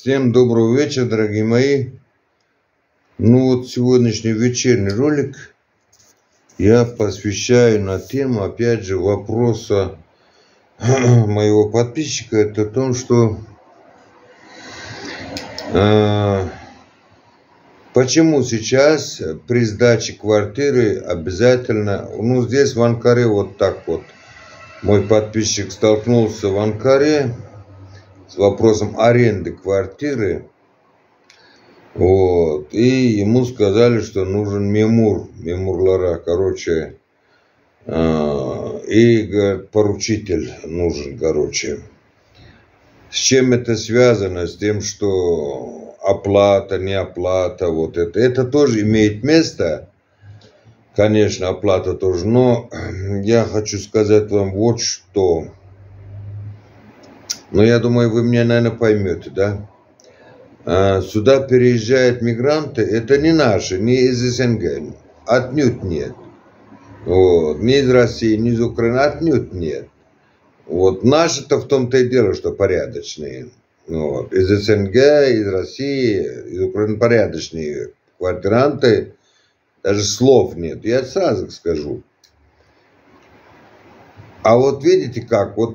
Всем доброго вечера, дорогие мои. Ну вот сегодняшний вечерний ролик я посвящаю на тему, опять же, вопроса моего подписчика. Это о том, что почему сейчас при сдаче квартиры обязательно, ну здесь в Анкаре вот так вот, мой подписчик столкнулся в Анкаре с вопросом аренды квартиры. Вот. И ему сказали, что нужен мемурлара, короче. И, говорит, поручитель нужен, короче. С чем это связано? С тем, что оплата, не оплата, вот это. Это тоже имеет место. Конечно, оплата тоже. Но я хочу сказать вам вот что. Но я думаю, вы меня, наверное, поймете, да? Сюда переезжают мигранты, это не наши, не из СНГ, отнюдь нет. Вот. Ни из России, ни из Украины, отнюдь нет. Вот. Наши-то в том-то и дело, что порядочные. Вот. Из СНГ, из России, из Украины порядочные квартиранты, даже слов нет, я сразу скажу. А вот видите как, вот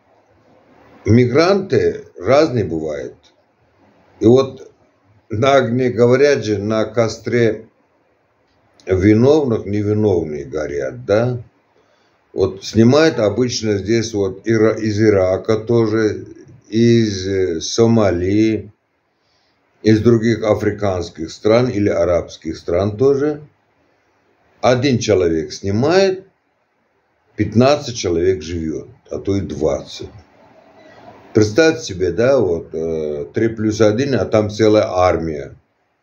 мигранты разные бывают. И вот на огне, говорят же, на костре виновных невиновные горят, да? Вот снимают обычно здесь вот из Ирака тоже, из Сомали, из других африканских стран или арабских стран тоже. Один человек снимает, 15 человек живет, а то и 20. Представьте себе, да, вот 3+1, а там целая армия.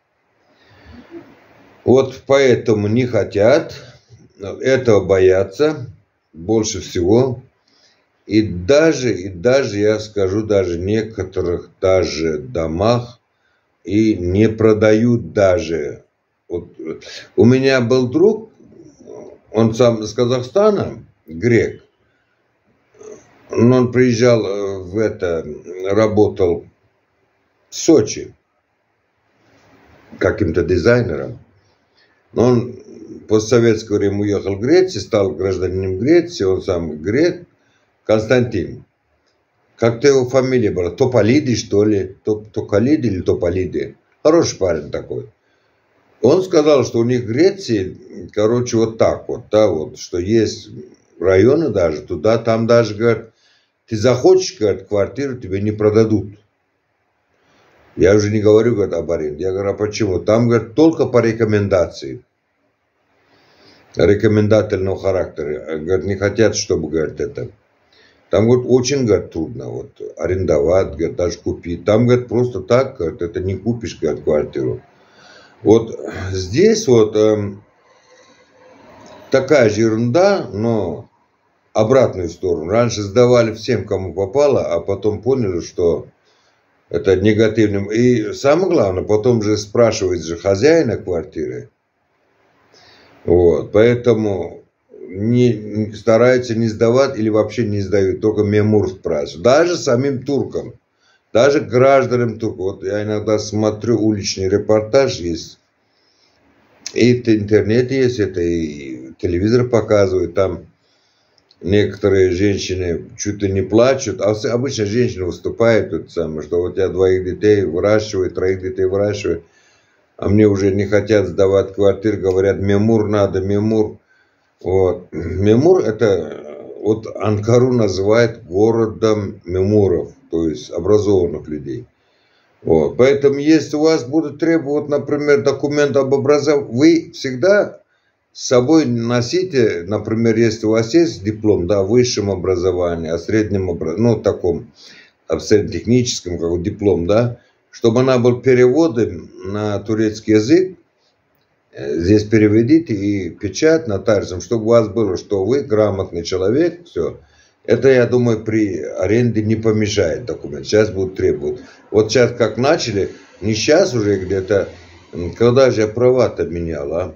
Вот поэтому не хотят, этого боятся больше всего. И даже я скажу, даже в некоторых даже домах и не продают даже. Вот у меня был друг, он сам из Казахстана, грек. Он приезжал работал в Сочи каким-то дизайнером. Но он постсоветское время уехал в Грецию, стал гражданином Греции, он сам грек, Константин. Как-то его фамилия была, Тополиди, что ли, Токалиди или Тополиди. Хороший парень такой. Он сказал, что у них в Греции, короче, вот так вот, да, вот, что есть районы даже, туда, там даже, говорят, ты захочешь, говорит, квартиру, тебе не продадут. Я уже не говорю, говорит, об аренде. Я говорю, а почему? Там, говорит, только по рекомендации. Рекомендательного характера. Говорит, не хотят, чтобы, говорит, это. Там, говорит, очень, говорит, трудно вот, арендовать, говорит, даже купить. Там, говорит, просто так, говорит, это не купишь, говорит, квартиру. Вот здесь вот такая же ерунда, но обратную сторону. Раньше сдавали всем, кому попало, а потом поняли, что это негативным. И самое главное, потом же спрашивает же хозяина квартиры. Вот, поэтому стараются не сдавать или вообще не сдают, только мемур спрашивают. Даже самим туркам, даже гражданам турков. Вот я иногда смотрю уличный репортаж есть. И в интернете есть это, и телевизор показывает, там некоторые женщины чуть ли не плачут, а обычно женщина выступает, тут самое, что вот я 2 детей выращиваю, 3 детей выращиваю, а мне уже не хотят сдавать квартиру, говорят, мемур надо, мемур. Вот. Мемур это, вот Анкару называют городом мемуров, то есть образованных людей. Вот. Поэтому если у вас будут требовать, например, документ об образовании, вы всегда с собой носите, например, если у вас есть диплом, да, о высшем образовании, о среднем образовании, ну, таком, о среднетехническом, как диплом, да, чтобы она был переводом на турецкий язык, здесь переведите и печать нотариусом, чтобы у вас было, что вы грамотный человек, все. Это, я думаю, при аренде не помешает документ. Сейчас будут требовать. Вот сейчас как начали, не сейчас уже где-то, когда же я права-то менял, а?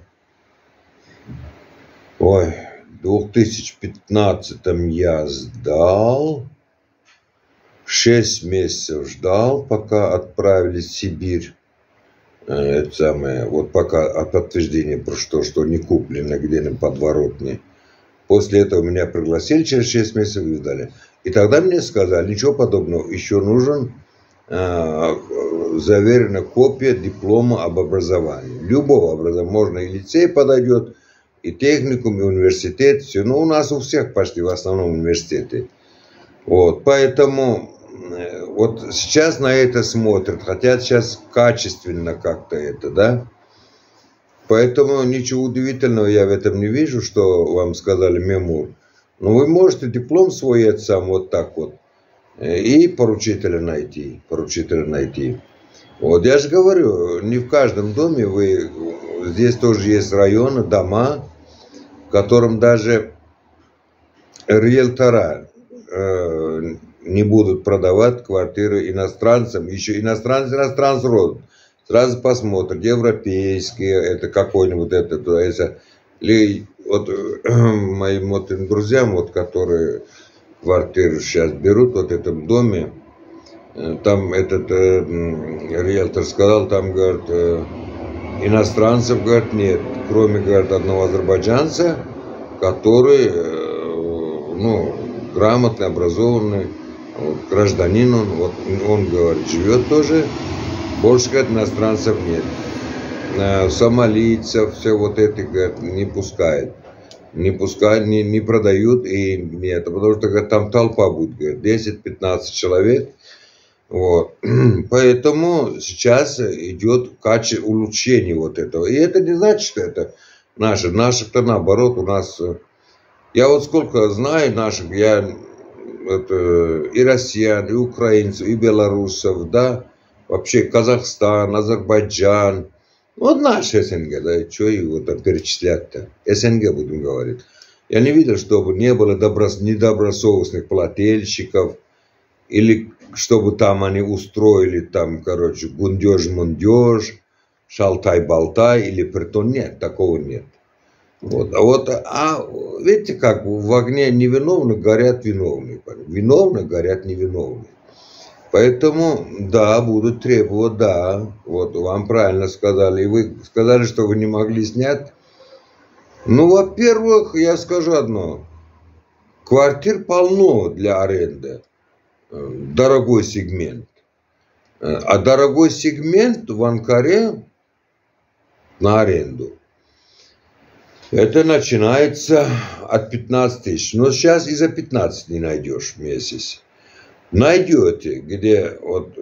Ой, в 2015 я сдал. 6 месяцев ждал, пока отправили в Сибирь. Это самое, вот пока от подтверждения про что не куплено где-нибудь подворотне. После этого меня пригласили через 6 месяцев и сдали. И тогда мне сказали, ничего подобного, еще нужен заверенная копия диплома об образовании. Любого образования. Можно и лицей подойдет, и техникум, и университет. Все. Но у нас у всех почти в основном университеты. Вот. Поэтому вот сейчас на это смотрят. Хотят сейчас качественно как-то это, да. Поэтому ничего удивительного я в этом не вижу, что вам сказали мемур. Но вы можете диплом свой сам вот так вот. И поручителя найти. Вот я же говорю, не в каждом доме вы... Здесь тоже есть районы, дома, в котором даже риэлтора не будут продавать квартиры иностранцам. Еще иностранец род. Сразу посмотрят, европейские, это какой-нибудь, это, или вот моим вот друзьям, вот, которые квартиру сейчас берут вот в этом доме, там этот риэлтор сказал, там, говорит, иностранцев, говорит, нет, кроме, говорит, одного азербайджанца, который, ну, грамотный, образованный, вот, гражданин он, говорит, живет тоже, больше, говорит, иностранцев нет. Сомалийцев, все вот это, говорит, не пускает. Не продают и нет, потому что, говорит, там толпа будет, говорит, 10-15 человек. Вот. Поэтому сейчас идет улучшение вот этого. И это не значит, что это наши. Наших-то наоборот у нас... Я вот сколько знаю наших, и россиян, и украинцев, и белорусов, да, вообще Казахстан, Азербайджан. Вот наш СНГ, да, что его там перечислять-то? СНГ будем говорить. Я не видел, чтобы не было недобросовестных плательщиков, или чтобы там они устроили там, короче, гундеж-мундеж, шалтай-болтай, или притон. Нет, такого нет. Вот. А видите как, в огне невиновных горят виновные. Виновных горят невиновные. Поэтому, да, будут требовать, да, вот вам правильно сказали. И вы сказали, что вы не могли снять. Ну, во-первых, я скажу одно. Квартир полно для аренды. Дорогой сегмент. А дорогой сегмент в Анкаре на аренду. Это начинается от 15 тысяч. Но сейчас и за 15 не найдешь в месяц. Найдете, где вот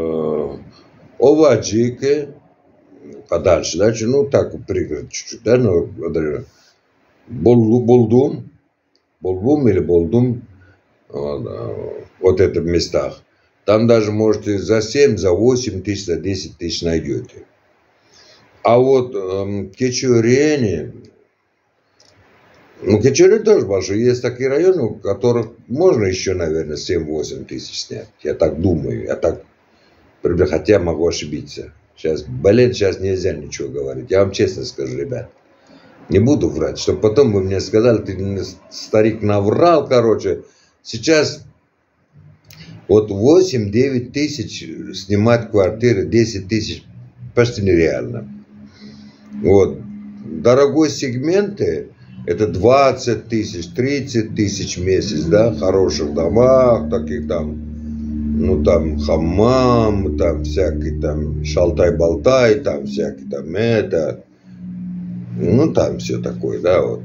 Оваджике, подальше, значит, ну так пригород чуть-чуть, да, ну, Болдум или Болдум, вот это в местах. Там даже можете за 7, за 8 тысяч, за 10 тысяч найдете. А вот Кечурене, ну, Кечурене тоже большой. Есть такие районы, у которых можно еще, наверное, 7-8 тысяч снять. Я так думаю. Хотя могу ошибиться. Сейчас нельзя ничего говорить. Я вам честно скажу, ребят. Не буду врать, чтобы потом вы мне сказали, ты, старик, наврал, короче. Сейчас вот 8-9 тысяч снимать квартиры, 10 тысяч почти нереально. Вот. Дорогой сегменты, это 20 тысяч, 30 тысяч в месяц, да, в хороших домах, таких там, ну там хаммам, там всякий там шалтай-болтай, там всякий там это, ну там все такое, да, вот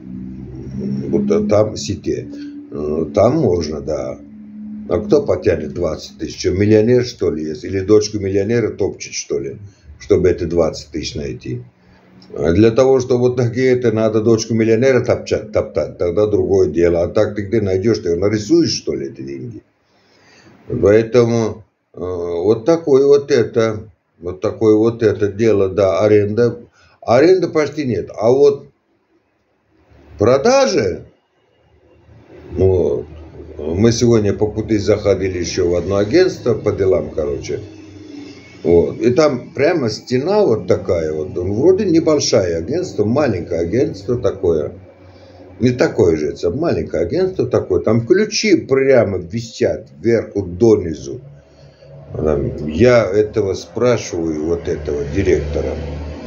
там сети, там можно, да. А кто потянет 20 тысяч? Что, миллионер, что ли, есть? Или дочку миллионера топчет, что ли, чтобы эти 20 тысяч найти? А для того, чтобы вот такие это надо дочку миллионера топтать, тогда другое дело. А так ты где найдешь? Ты нарисуешь, что ли, эти деньги? Поэтому вот такое вот это дело, да, аренда. Аренды почти нет. А вот продажи, вот, мы сегодня по пути заходили еще в одно агентство по делам, короче. Вот. И там прямо стена вот такая вот. Вроде небольшое агентство, маленькое агентство такое. Не такое же, это маленькое агентство такое. Там ключи прямо висят вверху донизу. Я этого спрашиваю, вот этого директора.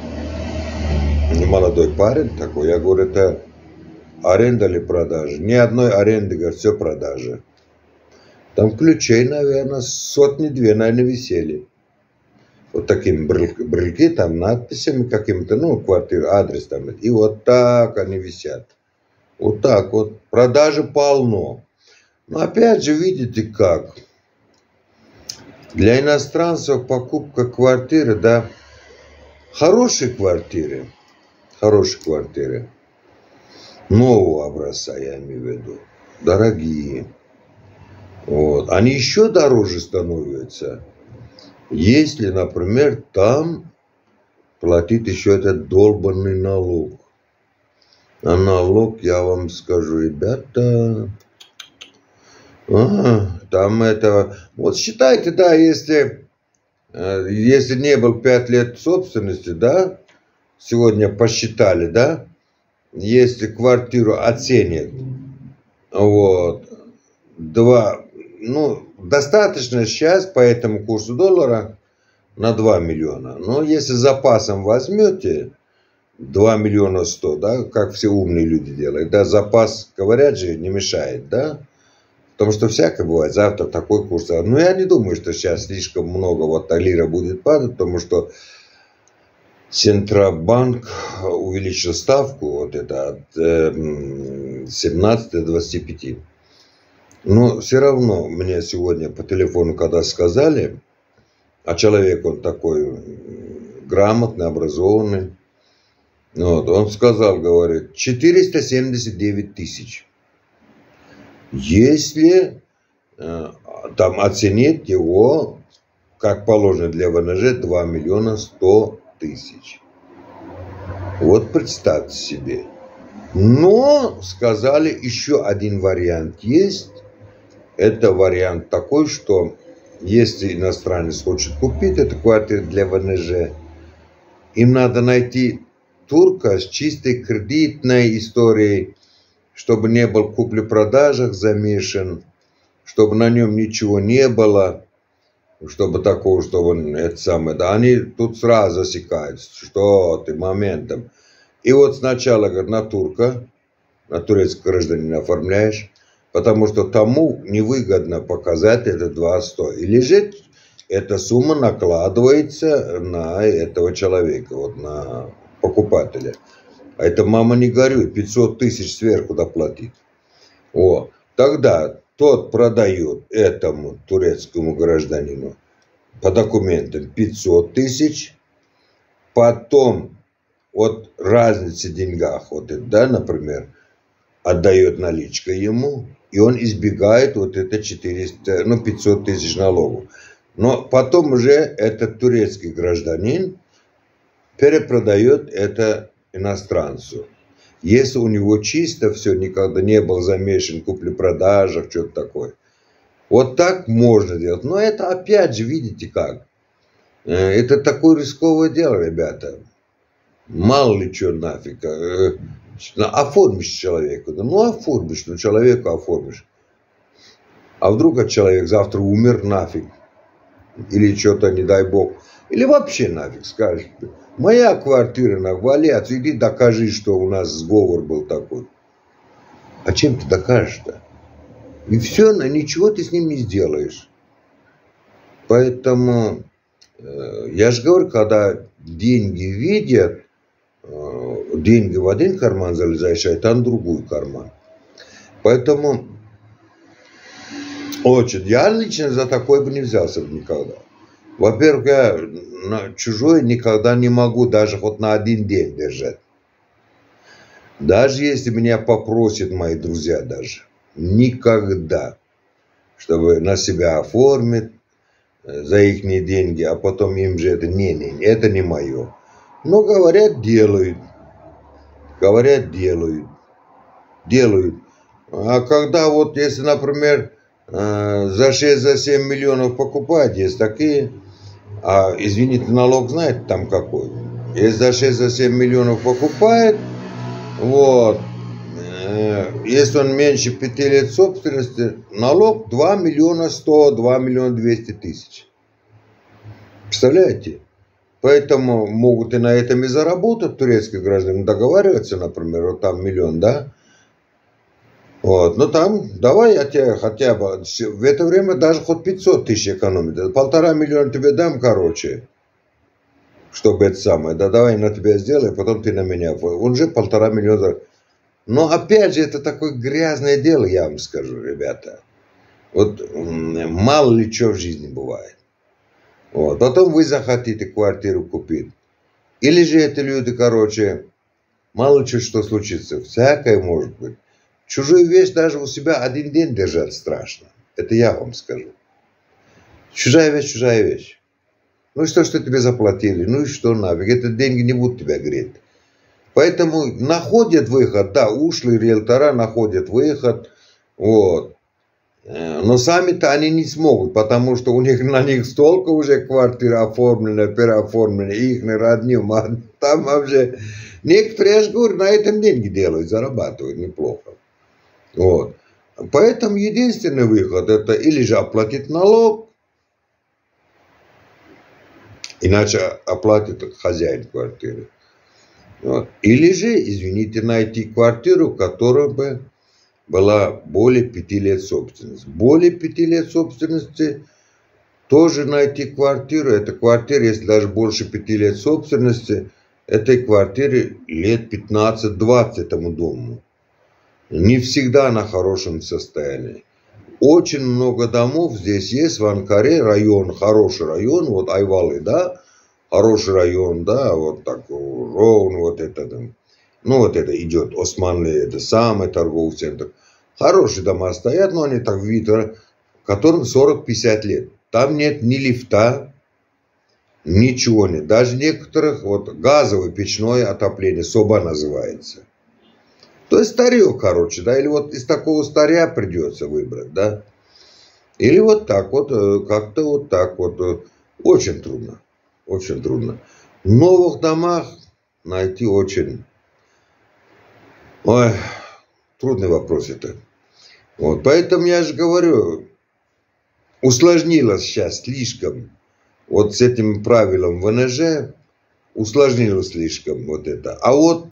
Молодой парень такой. Я говорю, это аренда или продажа? Ни одной аренды, говорю, все продажи. Там ключей, наверное, сотни-две, наверное, висели. Вот такими брельки, там надписями какими-то, ну, квартира, адрес там. И вот так они висят. Вот так вот. Продажи полно. Но опять же, видите как. Для иностранцев покупка квартиры, да, хорошие квартиры, нового образца, я имею в виду, дорогие. Вот. Они еще дороже становятся, если, например, там платить еще этот долбанный налог. А налог, я вам скажу, ребята, там это... Вот считайте, да, если не был 5 лет собственности, да, сегодня посчитали, да, если квартиру оценят, вот, достаточно сейчас по этому курсу доллара на 2 миллиона. Но если с запасом возьмете 2 миллиона 100, да, как все умные люди делают, да, запас, говорят же, не мешает, да, потому что всякое бывает, завтра такой курс. Но я не думаю, что сейчас слишком много вот лира будет падать, потому что Центробанк увеличил ставку вот это от 17 до 25. Но все равно мне сегодня по телефону, когда сказали, а человек он такой грамотный, образованный, вот, он сказал, говорит, 479 тысяч. Если там оценить его, как положено для ВНЖ, 2 миллиона 100 тысяч. Вот представьте себе. Но сказали, еще один вариант есть. Это вариант такой, что если иностранец хочет купить эту квартиру для ВНЖ, им надо найти турка с чистой кредитной историей, чтобы не был в купле-продажах замешан, чтобы на нем ничего не было, чтобы такого, чтобы он это самое, да, они тут сразу засекают, что ты моментом. И вот сначала, говорит, на турка, на турецкого гражданина оформляешь, потому что тому невыгодно показать это 200. Или же эта сумма накладывается на этого человека, вот на покупателя. А это мама не горюй, 500 тысяч сверху доплатит. О, тогда тот продает этому турецкому гражданину по документам 500 тысяч, потом вот разница в деньгах, вот это, да, например, отдает наличкой ему, и он избегает вот это 500 тысяч налогов. Но потом уже этот турецкий гражданин перепродает это иностранцу. Если у него чисто все, никогда не был замешан в купле-продажах, что-то такое. Вот так можно делать. Но это опять же, видите как. Это такое рисковое дело, ребята. Мало ли что нафиг. Оформишь человеку. Ну оформишь, человеку оформишь. А вдруг этот человек завтра умер нафиг. Или что-то, не дай бог. Или вообще нафиг скажет. Моя квартира на валяться, иди докажи, что у нас сговор был такой. А чем ты докажешь-то? И все, ничего ты с ним не сделаешь. Поэтому, я же говорю, когда деньги видят, деньги в один карман залезаешь, а там в другой карман. Поэтому, я лично за такое бы не взялся бы никогда. Во-первых, я чужое никогда не могу даже хоть на один день держать. Даже если меня попросят мои друзья даже. Никогда. Чтобы на себя оформить за их деньги, а потом им же это это не мое. Но говорят, делают. Говорят, делают. А когда вот, если, например, за 6-7 миллионов покупать, есть такие... А, извините, налог знаете там какой? Если за 6-7 миллионов покупает, вот, если он меньше 5 лет собственности, налог 2 миллиона 100, 2 миллиона 200 тысяч. Представляете? Поэтому могут и на этом и заработать турецкие граждане, договариваться, например, вот там миллион, да? Вот, ну там, давай я тебе хотя бы, в это время даже хоть 500 тысяч экономить, 1,5 миллиона тебе дам, короче, чтобы это самое, да давай на тебя сделаю, потом ты на меня, он же 1,5 миллиона. Но опять же, это такое грязное дело, я вам скажу, ребята. Вот мало ли что в жизни бывает. Вот. Потом вы захотите квартиру купить. Или же это люди, короче, мало ли что случится. Всякое может быть. Чужую вещь даже у себя один день держать страшно. Это я вам скажу. Чужая вещь, чужая вещь. Ну и что тебе заплатили? Ну и что нафиг? Это деньги не будут тебя греть. Поэтому находят выход, да, ушлые риэлтора находят выход. Вот. Но сами-то они не смогут, потому что у них на них столько уже квартир оформлено, переоформлено, их родни, там вообще некоторые, я же говорю, на этом деньги делают, зарабатывают неплохо. Вот. Поэтому единственный выход это или же оплатить налог, иначе оплатит хозяин квартиры. Вот. Или же, извините, найти квартиру, которая бы была более 5 лет собственности. Более 5 лет собственности тоже найти квартиру. Это квартира, если даже больше 5 лет собственности, этой квартире лет 15-20 этому дому. Не всегда на хорошем состоянии. Очень много домов здесь есть в Анкаре, район, хороший район, вот Айвалы, да, хороший район, да, вот такой ровно вот это там. Ну, вот это идет Османли, это самый торговый центр. Хорошие дома стоят, но они так вид, которым 40-50 лет. Там нет ни лифта, ничего нет. Даже некоторых, вот газовое печное отопление, соба называется. То есть старье, короче, да, или вот из такого старья придется выбрать, да. Или вот так вот, как-то вот так вот. Очень трудно, очень трудно. В новых домах найти очень... Ой, трудный вопрос это. Вот, поэтому я же говорю, усложнилось сейчас слишком. Вот с этим правилом ВНЖ усложнилось слишком вот это. А вот,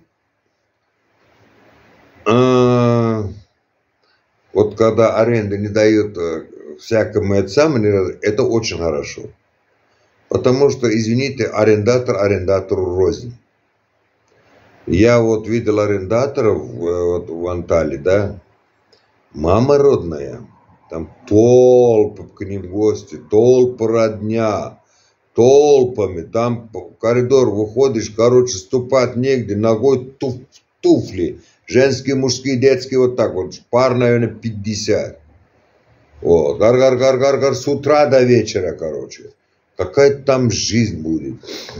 вот когда аренда не дает всякому это очень хорошо. Потому что, извините, арендатор арендатору рознь. Я вот видел арендаторов вот, в Анталии, да, мама родная, там толпы к ним гости, толпы родня, толпами, там в коридор выходишь, короче, ступать негде, ногой туфли, женские, мужские, детские, вот так вот, пар, наверное, 50. Вот, гар, с утра до вечера, короче. Какая там жизнь будет.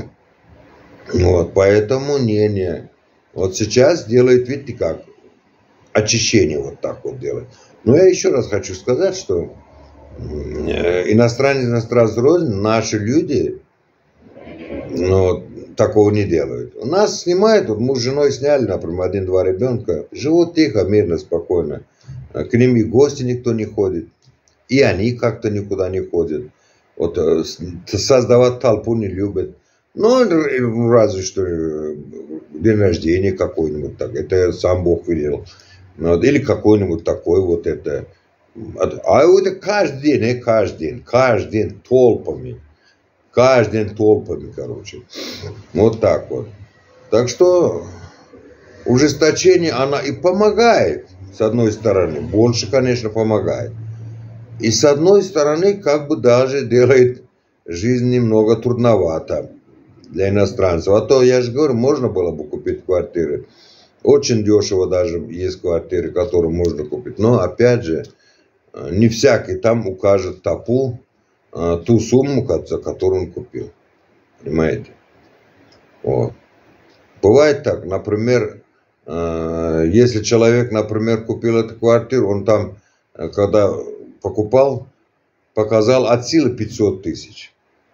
Вот, поэтому не. Вот сейчас делает, видите как, очищение вот так вот делает. Но я еще раз хочу сказать, что иностранец рознь, наши люди, ну, такого не делают. У нас снимают, вот муж с женой сняли, например, 1-2 ребенка, живут тихо, мирно, спокойно. К ним и гости никто не ходит, и они как-то никуда не ходят. Вот создавать толпу не любят. Ну, разве что день рождения какой-нибудь, так, это сам Бог велел. Вот, или какой-нибудь такой вот это. А это каждый день толпами. Каждый день толпами, короче. Вот так вот. Так что ужесточение, она и помогает, с одной стороны. Больше, конечно, помогает. И с одной стороны, как бы даже делает жизнь немного трудновато для иностранцев. А то, я же говорю, можно было бы купить квартиры. Очень дешево даже есть квартиры, которые можно купить. Но, опять же, не всякий там укажет топу ту сумму, которую он купил. Понимаете? Вот. Бывает так, например, если человек, например, купил эту квартиру, он там, когда покупал, показал от силы 500 тысяч.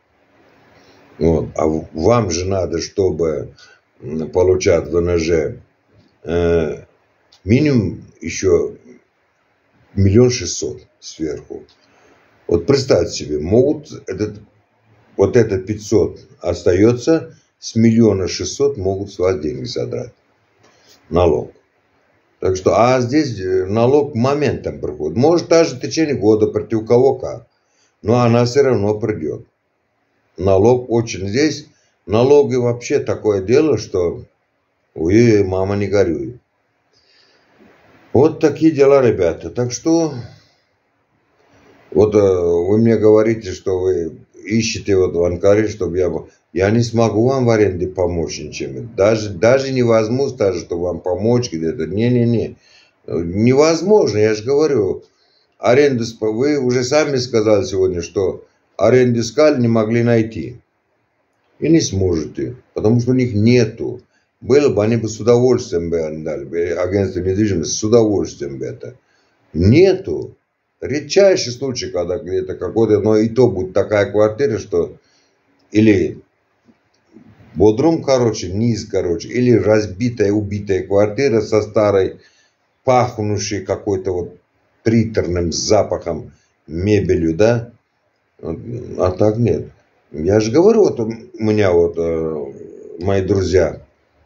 Вот. А вам же надо, чтобы получать ВНЖ минимум еще 1 600 000 сверху. Вот представьте себе, могут вот этот 500 остается, с 1 600 000 могут с вас деньги содрать. Налог. Так что, а здесь налог моментом приходит. Может, даже в течение года прийти, у кого как. Но она все равно придет. Налог очень здесь. Налоги вообще такое дело, что ой, мама, не горюй. Вот такие дела, ребята. Так что, вот вы мне говорите, что вы ищете вот в Анкаре, чтобы я не смогу вам в аренде помочь ничем. Даже не возьмусь, даже, чтобы вам помочь где-то. Не. Невозможно, я же говорю. Аренду, вы уже сами сказали сегодня, что аренду искали, не могли найти. И не сможете, потому что у них нету. Было бы, они бы с удовольствием бы отдали. Агентство недвижимости с удовольствием бы это. Нету. Редчайший случай, когда где-то какой-то, но и то будет такая квартира, что или бодрум, низ, или разбитая, убитая квартира со старой, пахнущей какой-то вот приторным запахом мебелью, да? А так нет. Я же говорю, вот у меня вот мои друзья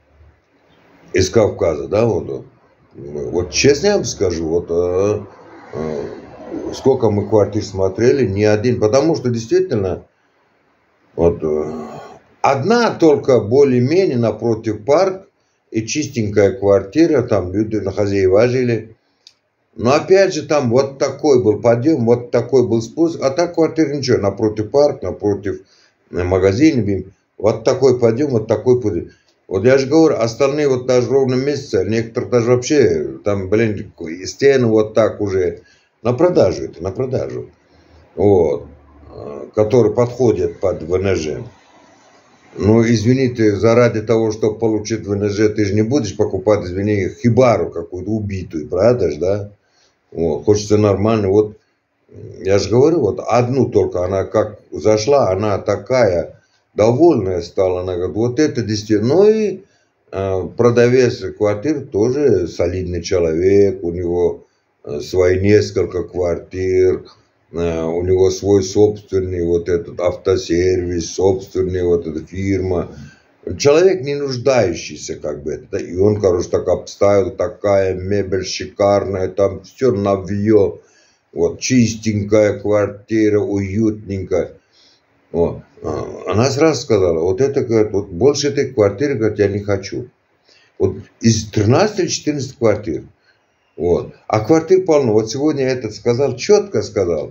из Кавказа, да, вот честно я вам скажу, вот сколько мы квартир смотрели, ни один, потому что действительно вот одна только более-менее напротив парк и чистенькая квартира, там люди на хозяева жили. Но опять же там вот такой был подъем, вот такой был спуск, а так квартира ничего, напротив парк, напротив магазина, вот такой подъем, вот такой подъем. Вот я же говорю, остальные вот даже в ровном месяце, некоторые даже вообще, там, стены вот так уже, на продажу это, на продажу. Вот. Которые подходят под ВНЖ. Ну, извините, заради того, чтобы получить ВНЖ, ты же не будешь покупать, извини, хибару какую-то убитую, правда же, да? Вот, хочется нормально. Вот, я же говорю, вот одну только, она как зашла, она такая довольная стала. Она говорит, вот это действительно. Ну и продавец квартир тоже солидный человек, у него свои несколько квартир, у него свой собственный вот этот автосервис, собственная вот эта фирма. Человек не нуждающийся как бы. И он, короче, так обставил, такая мебель шикарная, там все новье. Вот, чистенькая квартира, уютненькая. Вот. Она сразу сказала, вот это, говорит, вот больше этой квартиры, говорит, я не хочу. Вот из 13 или 14 квартир. Вот. А квартир полно. Вот сегодня этот сказал, четко сказал,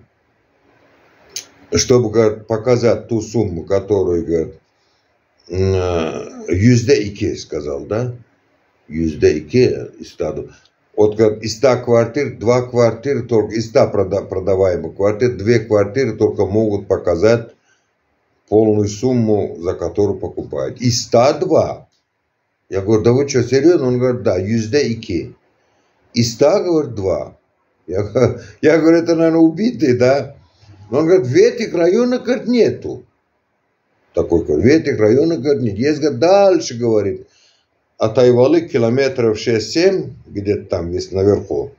чтобы, говорит, показать ту сумму, которую, говорит, %2 сказал, да? %2 из 100. Вот, говорит, из 100 квартир, 2 квартиры только, из 100 продаваемых квартир, 2 квартиры только могут показать полную сумму, за которую покупают. Из 102. Я говорю, да вы что, серьезно? Он говорит, да, %2. Из 100, говорит, 2. Я говорю, это, наверное, убитые, да? Но он говорит, в этих районах, говорит, нету. Такой, говорит, в этих районах, говорит, нет. Есть, говорит, дальше, говорит, от Айвалы километров 6-7, где-то там есть наверху.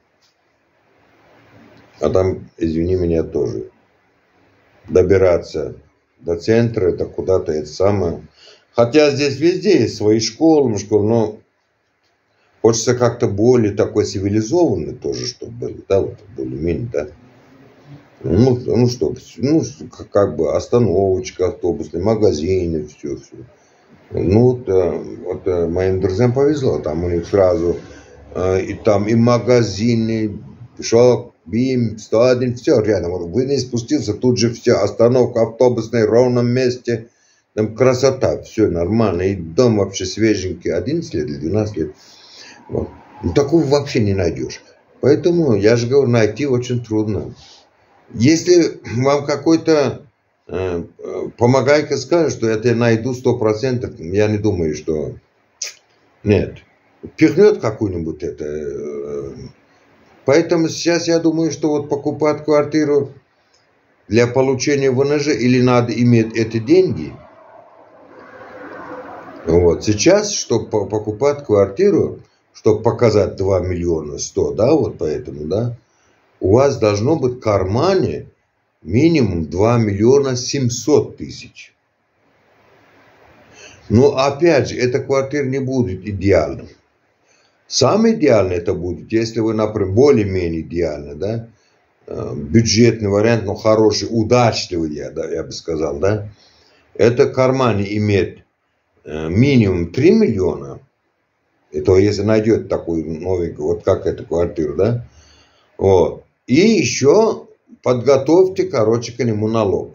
А там, извини меня, тоже. Добираться до центра, это куда-то это самое. Хотя здесь везде есть свои школы, но хочется как-то более такой цивилизованный тоже, чтобы были, да, вот более-менее, да. Ну, чтобы, ну, как бы остановочка автобусная, магазины, все. Ну, вот моим друзьям повезло, там у них сразу и там и магазины, шок, БИМ, 101, все рядом. Вот вы не спустился, тут же все, остановка автобусная в ровном месте, там красота, все нормально, и дом вообще свеженький, 11 лет или 12 лет. Вот. Ну, такого вообще не найдешь. Поэтому, я же говорю, найти очень трудно. Если вам какой-то помогайка скажет, что это я найду 100%, я не думаю, что... Нет. Пихнет какую-нибудь это... Поэтому сейчас я думаю, что вот покупать квартиру для получения ВНЖ или надо иметь эти деньги. Вот. Сейчас, чтобы покупать квартиру, чтобы показать 2 миллиона 100, да, вот поэтому, да, у вас должно быть в кармане минимум 2 миллиона 700 тысяч. Но опять же, эта квартира не будет идеальным. Самое идеальное это будет, если вы, например, более-менее идеально, да, бюджетный вариант, но хороший, удачливый, я бы сказал, да, это в кармане иметь минимум 3 миллиона, это если найдет такую новенькую, вот как эту квартиру, да, вот, и еще подготовьте, короче, к нему налог.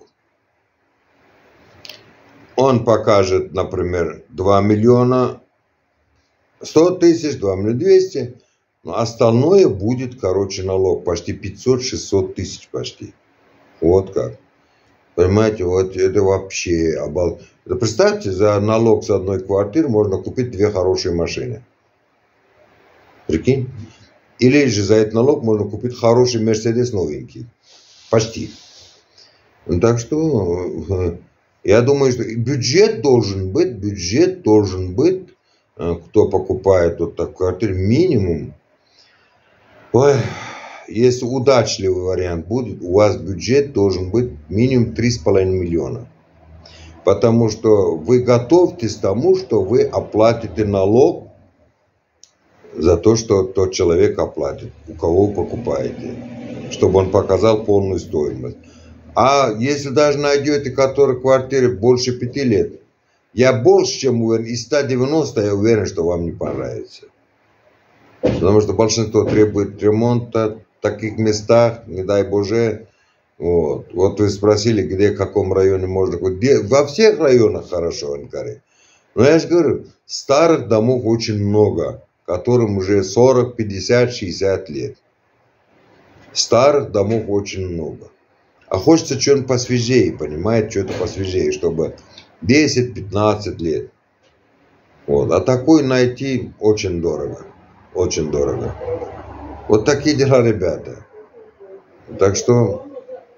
Он покажет, например, 2 миллиона 100 тысяч, 2 миллиона 200, но остальное будет, короче, налог почти 500-600 тысяч почти. Вот как. Понимаете, вот это вообще Представьте, за налог с одной квартиры можно купить 2 хорошие машины. Прикинь? Или же за этот налог можно купить хороший Мерседес новенький. Почти. Так что я думаю, что бюджет должен быть, кто покупает вот такую квартиру, минимум. Ой, если удачливый вариант будет, у вас бюджет должен быть минимум 3,5 миллиона. Потому что вы готовьтесь к тому, что вы оплатите налог за то, что тот человек оплатит, у кого вы покупаете, чтобы он показал полную стоимость. А если даже найдете, который квартире больше 5 лет, я больше чем уверен, из 190 я уверен, что вам не понравится. Потому что большинство требует ремонта в таких местах, не дай боже. Вот вы спросили, где, в каком районе можно купить. Во всех районах хорошо в Анкаре. Но я же говорю, старых домов очень много, которым уже 40, 50, 60 лет. Старых домов очень много. А хочется что-нибудь посвежее, понимаете, что-то посвежее, чтобы 10-15 лет. Вот. А такой найти очень дорого. Очень дорого. Вот такие дела, ребята. Так что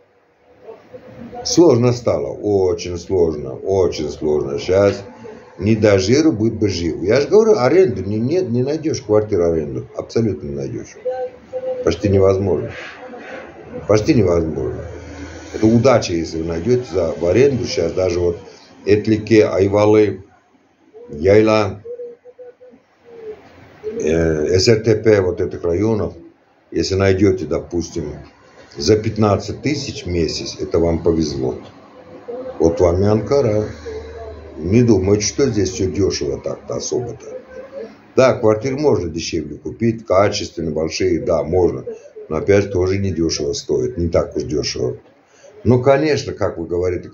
сложно стало. Очень сложно. Очень сложно. Сейчас не до жиру будет бы жив. Я же говорю, аренду не найдешь, квартиру аренду. Абсолютно не найдешь. Почти невозможно. Почти невозможно. Это удача, если вы найдете в аренду сейчас. Даже вот Этлике, Айвалы, Яйла, СРТП вот этих районов, если найдете, допустим, за 15 тысяч в месяц, это вам повезло. Вот вам и Анкара. Не думайте, что здесь все дешево так-то особо-то. Да, квартиры можно дешевле купить, качественные, большие, да, можно. Но опять тоже не дешево стоит, не так уж дешево. Ну, конечно, как вы говорите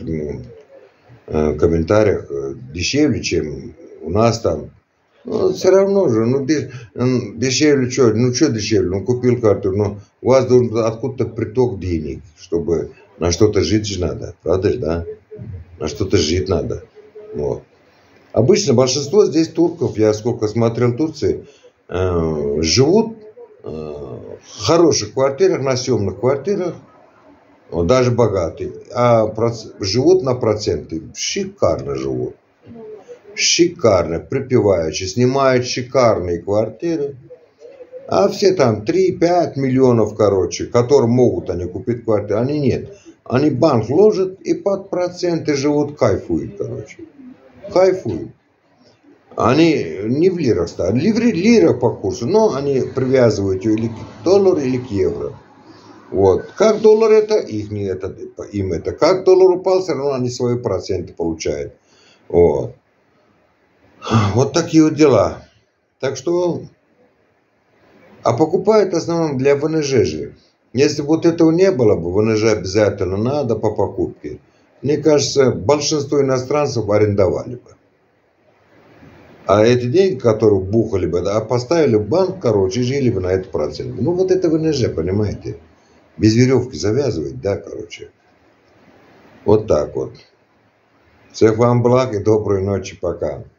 в комментариях, дешевле, чем у нас там. Ну, все равно же, дешевле что? Ну, что дешевле? Ну, купил квартиру, но у вас должен откуда-то приток денег, чтобы на что-то жить же надо. Правда же, да? На что-то жить надо. Вот. Обычно большинство здесь турков, я сколько смотрел в Турции, живут в хороших квартирах, на съемных квартирах, вот, даже богатые, а живут на проценты, шикарно живут. Шикарно, припеваючи, снимают шикарные квартиры, а все там 3-5 миллионов, короче, которые могут они купить квартиру, они нет. Они банк ложат и под проценты живут, кайфуют, короче. Кайфуют. Они не в лирах ставят, лира по курсу, но они привязывают ее или к доллару, или к евро. Вот. Как доллар это, им это. Как доллар упал, все равно они свои проценты получают. Вот. Вот такие вот дела. Так что, а покупают в основном для ВНЖ же. Если бы вот этого не было бы, ВНЖ обязательно надо по покупке. Мне кажется, большинство иностранцев арендовали бы. А эти деньги, которые бухали бы, да, поставили в банк, короче, и жили бы на этот процент. Ну, вот это ВНЖ, понимаете? Без веревки завязывать, да, короче. Вот так вот. Всех вам благ и доброй ночи, пока.